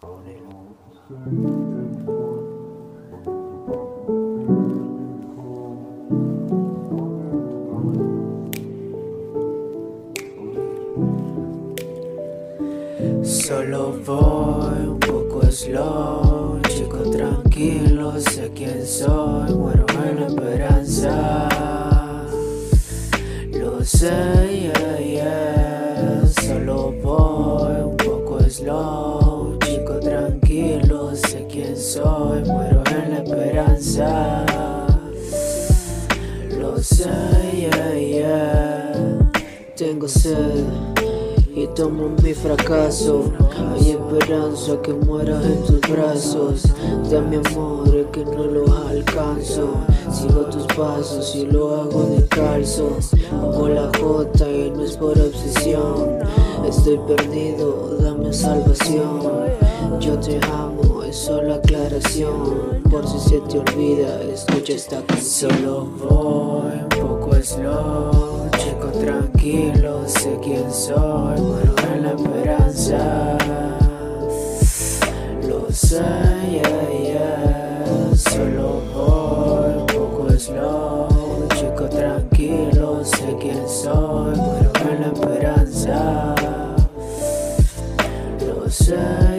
Solo voy un poco slow, chico tranquilo, sé quién soy, muero en la esperanza. Lo sé, yeah, yeah. Solo voy un poco slow, chico tranquilo, sé quién soy, muero en la esperanza. Lo sé, yeah, yeah. Tengo sed y tomo mi fracaso. Hay esperanza que mueras en tus brazos. Dame amor que no los alcanzo. Sigo tus pasos y lo hago descalzo. Como la J y no es por obsesión. Estoy perdido, dame salvación. Yo te amo, es solo aclaración. Por si se te olvida, escucha esta canción. Solo voy un poco slow, chico tranquilo, sé quién soy, muero en la esperanza. Lo sé, yeah, yeah. Solo voy un poco slow, chico tranquilo, sé quién soy, muero en la esperanza. Lo sé.